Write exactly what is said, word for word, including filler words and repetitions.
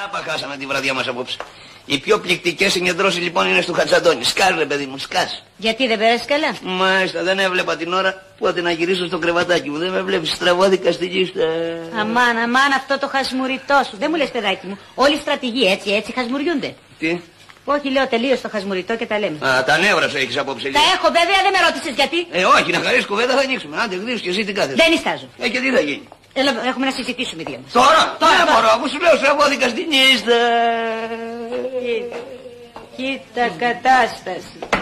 Άπα, χάσαμε τη βραδιά μας απόψε. Οι πιο πληκτικές συγκεντρώσεις λοιπόν είναι στο Χατζαντώνη. Σκάς ρε παιδί μου, σκάς. Γιατί δεν πέρασε καλά? Μάλιστα, δεν έβλεπα την ώρα πότε να γυρίσω στο κρεβατάκι μου. Δεν με βλέπεις, στραβώδικα στη λίστα. Αμάν, αμάν, αυτό το χασμουριτό σου. Δεν μου λες παιδάκι μου. Όλοι οι στρατηγοί έτσι, έτσι χασμουριούνται. Τι? Όχι, λέω τελείως το χασμουριτό και τα λέμε. Α, τα νεύρα σου έχεις απόψε. Τα έχω βέβαια, δεν με ρώτησες γιατί. Ε, όχι, να χαρίσεις κουβέντα θα ανοίξουμε. Άντε, γδίους και εσύ τι κάθεσαι. Δεν ιστάζω. Ε, και τι θα γίνει. Έλα, έχουμε να συζητήσουμε δύο μας. Τώρα, τώρα, δεν τώρα. μπορώ, αφού σου λέω στραβώδικα στην λίστα. Κοίτα, κοίτα κατάσταση.